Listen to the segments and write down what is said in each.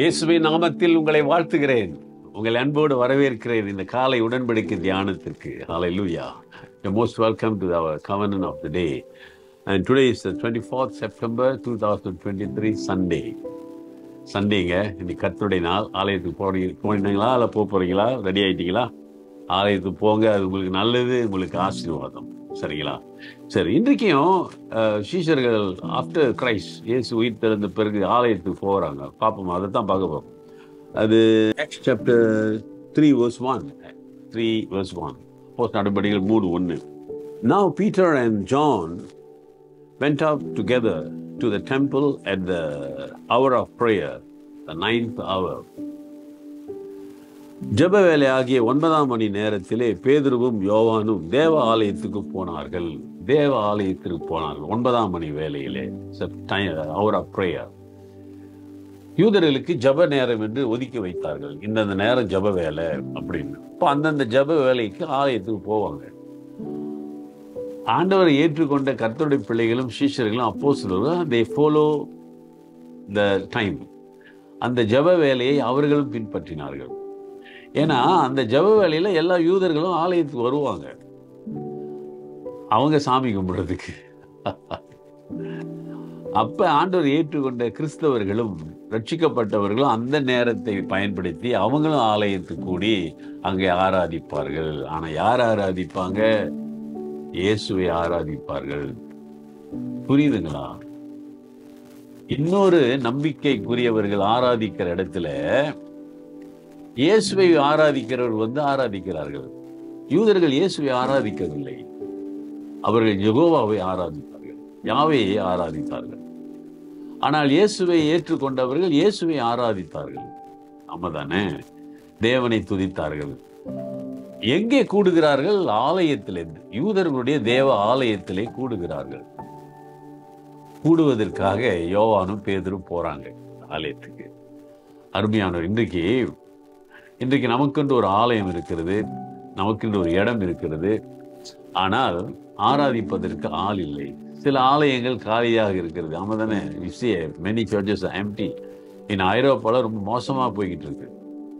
இயேசுவின் நாமத்தில் உங்களை வாழ்த்துகிறேன். உங்களை அன்போடு வரவேற்கிறேன் இந்த காலை உடன்படிக்கை தியானத்திற்கு. Hallelujah. You're most welcome to our covenant of the day. And today is the 24th September 2023 Sunday. சண்டேங்க, இன்னைக்கு கர்த்தருடைய நாள். ஆலயத்துக்கு போனீங்களா இல்லை போகிறீங்களா? ரெடி ஆகிட்டீங்களா? ஆலயத்துக்கு போங்க, அது உங்களுக்கு நல்லது, உங்களுக்கு ஆசீர்வாதம். சரிங்களா? சரி, இன்றைக்கும் சீஷர்கள் ஆஃப்டர் கிரைஸ்ட், இயேசு உயிர் தெழுந்த பிறகு ஆலயத்துக்கு போகிறாங்க. பார்ப்போம், அதை தான் பார்க்க போகிறோம். அது சாப்டர் 3 verse 1 போஸ்ட் நடவடிக்கைகள் 3:1. Now Peter and John went out together to the temple at the hour of prayer, the 9th hour. ஜெப வேலை ஆகிய 9ஆம் மணி நேரத்திலே பேதுருவும் யோவானும் தேவ ஆலயத்துக்கு போனார்கள். 9ஆம் மணி வேலையிலே, hour of prayer. யூதர்களுக்கு ஜெப நேரம் என்று ஒதுக்கி வைத்தார்கள். இந்தந்த நேரம் ஜெப வேலை அப்படின்னு. இப்போ அந்தந்த ஜெப வேலைக்கு ஆலயத்துக்கு போவாங்க. ஆண்டவரை ஏற்றுக்கொண்ட கர்த்தருடைய பிள்ளைகளும் சீஷர்களும் அப்போஸ்தலர்களும் they follow the time. அந்த ஜெப வேலையை அவர்களும் பின்பற்றினார்கள். ஏன்னா அந்த ஜெப வேலையில எல்லா யூதர்களும் ஆலயத்துக்கு வருவாங்க, அவங்க சாமி கும்பிடுறதுக்கு. அப்ப ஆண்டவர் ஏற்றுக்கொண்ட கிறிஸ்தவர்களும் ரட்சிக்கப்பட்டவர்களும் அந்த நேரத்தை பயன்படுத்தி அவங்களும் ஆலயத்துக்கு கூடி அங்கே ஆராதிப்பார்கள். ஆனா யார் ஆராதிப்பாங்க? இயேசுவை ஆராதிப்பார்கள். புரியுதுங்களா? இன்னொரு நம்பிக்கைக்குரியவர்கள் ஆராதிக்கிற இடத்துல இயேசுவை ஆராதிக்கிறவர்கள் ஆராதிக்கிறார்கள். யூதர்கள் இயேசுவை ஆராதிக்கவில்லை, அவர்கள் யெகோவாவை ஆராதித்தார்கள், யாவேயை ஆராதித்தார்கள். ஆனால் இயேசுவை ஏற்றுக்கொண்டவர்கள் இயேசுவை ஆராதித்தார்கள். ஆமாதானே? தேவனை துதித்தார்கள். எங்கே கூடுகிறார்கள்? ஆலயத்திலே, யூதர்களுடைய தேவ ஆலயத்திலே கூடுகிறார்கள். கூடுவதற்காக யோவானும் பேதுரும் போறாங்க ஆலயத்துக்கு. அருமையானவர், இன்றைக்கு நமக்கென்று ஒரு ஆலயம் இருக்கிறது, நமக்கென்று ஒரு இடம் இருக்கிறது. ஆனால் ஆராதிப்பதற்கு ஆள் இல்லை. சில ஆலயங்கள் காலியாக இருக்கிறது. ஆமாதானே? many churches are empty. ஐரோப்பாவில் ரொம்ப மோசமாக போய்கிட்டு இருக்கு.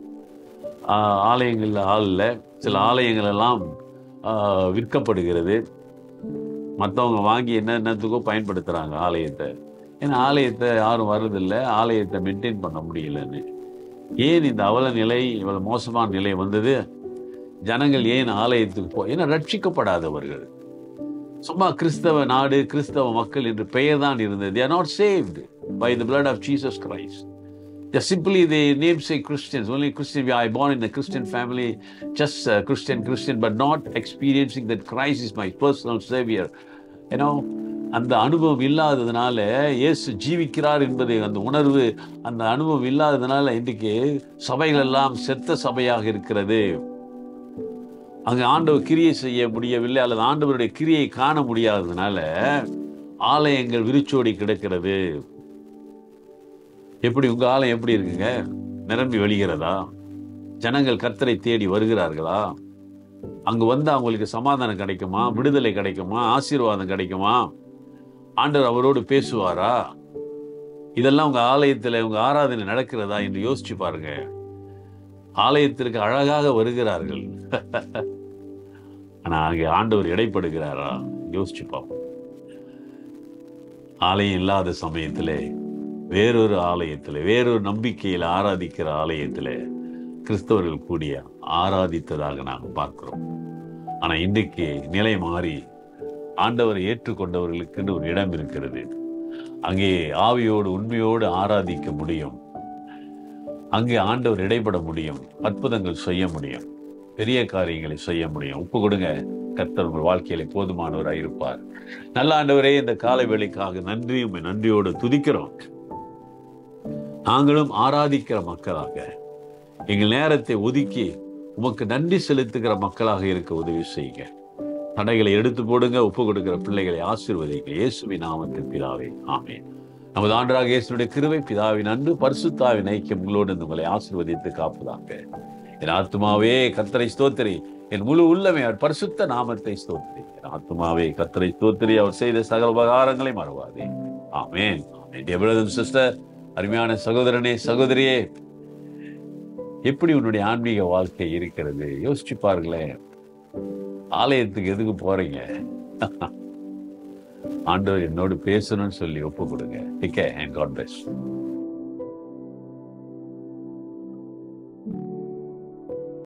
ஆலயங்களில் ஆள் இல்லை. சில ஆலயங்கள் எல்லாம் விற்கப்படுகிறது. மற்றவங்க வாங்கி என்னத்துக்கோ பயன்படுத்துகிறாங்க ஆலயத்தை. ஏன்னா ஆலயத்தை யாரும் வர்றதில்லை, ஆலயத்தை மெயின்டைன் பண்ண முடியலன்னு. ஏன் இந்த அவல நிலை, இவ்வளவு மோசமான நிலை வந்தது? ஜனங்கள் ஏன் ஆலயத்துக்கு ஏன்னா ரட்சிக்கப்படாதவர்கள். சும்மா கிறிஸ்தவ நாடு, கிறிஸ்தவ மக்கள் என்று பெயர் தான் இருந்தது. They are not saved by the blood of Jesus Christ. They simply the namesake Christians, only Christian. We are born in a Christian family, just Christian, but not experiencing that Christ is my personal savior. அந்த அனுபவம் இல்லாததுனால, இயேசு ஜீவிக்கிறார் என்பது அந்த உணர்வு, அந்த அனுபவம் இல்லாததுனால இன்றைக்கு சபைகள் எல்லாம் செத்த சபையாக இருக்கிறது. அங்கே ஆண்டவர் கிரியை செய்ய முடியவில்லை, அல்லது ஆண்டவருடைய கிரியை காண முடியாததுனால ஆலயங்கள் விரிச்சோடி கிடக்கிறது. எப்படி உங்க ஆலயம் எப்படி இருக்குங்க? நிரம்பி வழிகிறதா? ஜனங்கள் கர்த்தரை தேடி வருகிறார்களா? அங்கு வந்து அவங்களுக்கு சமாதானம் கிடைக்குமா? விடுதலை கிடைக்குமா? ஆசீர்வாதம் கிடைக்குமா? ஆண்டவர் அவரோடு பேசுவாரா? இதெல்லாம் உங்க ஆலயத்தில் உங்க ஆராதனை நடக்கிறதா என்று யோசிச்சு பாருங்க. ஆலயத்திற்கு அழகாக வருகிறார்கள், ஆனா அங்கே ஆண்டவர் இடைப்படுகிறாரா? யோசிச்சு பார்ப்போம். ஆலயம் இல்லாத சமயத்திலே வேறொரு ஆலயத்தில், வேறொரு நம்பிக்கையில் ஆராதிக்கிற ஆலயத்தில் கிறிஸ்தவர்கள் கூடிய ஆராதித்ததாக நாங்கள் பார்க்கிறோம். ஆனா இன்றைக்கு நிலை மாறி ஆண்டவரை ஏற்றுக்கொண்டவர்களுக்கு ஒரு இடம் இருக்கிறது. அங்கே ஆவியோடு உண்மையோடு ஆராதிக்க முடியும். அங்கே ஆண்டவர் இடைப்பட முடியும், அற்புதங்கள் செய்ய முடியும், பெரிய காரியங்களை செய்ய முடியும். ஒப்பு கொடுங்க, கர்த்தர் உங்கள் வாழ்க்கையில போதுமானவராக இருப்பார். நல்ல ஆண்டவரே, இந்த காலை வேளைக்காக நன்றியோடு துதிக்கிறோம். நாங்களும் ஆராதிக்கிற மக்களாக, எங்கள் நேரத்தை ஒதுக்கி உமக்கு நன்றி செலுத்துகிற மக்களாக இருக்க உதவி செய்யுங்க. தடைகளை எடுத்து போடுங்க. ஒப்பு கொடுக்கிற பிள்ளைகளை ஆசீர்வதிங்க. இயேசுவின் நாமத்தில் பிதாவே, ஆமென். நமது ஆண்டவராகிய இயேசுவுடைய கிருபை, பிதாவின் அன்பு, பரிசுத்தாவின் ஐக்கியம் உங்களோடு உங்களை ஆசீர்வதித்து காப்பதாக. என் ஆத்துமாவே கர்த்தரை ஸ்தோத்திரி, என் முழு உள்ளமே அவர் பரிசுத்த நாமத்தை ஸ்தோத்திரி. என் ஆத்துமாவே கர்த்தரை ஸ்தோத்திரி, அவர் செய்த சகல உபகாரங்களை மறவாதே. ஆமென். Dear brothers and sisters, அருமையான சகோதரனே, சகோதரியே, எப்படி உன்னுடைய ஆன்மீக வாழ்க்கை இருக்கிறது? யோசிச்சு பாருங்களேன். ஆலயத்துக்கு எதுக்கு போறீங்க? ஆண்டவர் என்னோடு பேசணும்னு சொல்லி ஒப்பு கொடுங்க. Take care and God bless.